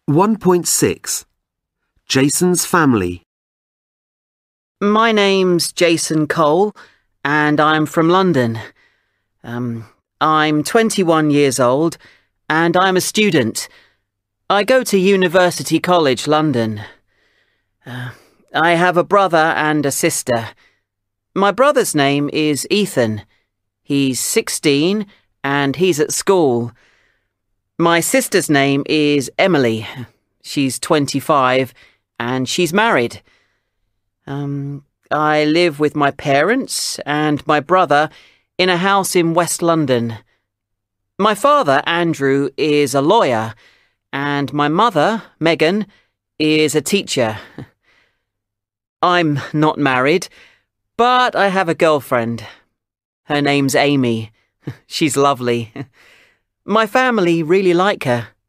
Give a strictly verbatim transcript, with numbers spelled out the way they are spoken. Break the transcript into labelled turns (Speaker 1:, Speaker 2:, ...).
Speaker 1: one point six. Jason's family.
Speaker 2: My name's Jason Cole, and I'm from London. Um, I'm twenty-one years old, and I'm a student. I go to University College London. Uh, I have a brother and a sister. My brother's name is Ethan. He's sixteen, and he's at school. My sister's name is Emily. She's twenty-five, and she's married. Um, I live with my parents and my brother in a house in West London. My father, Andrew, is a lawyer, and my mother, Megan, is a teacher. I'm not married, but I have a girlfriend. Her name's Amy. She's lovely. My family really like her.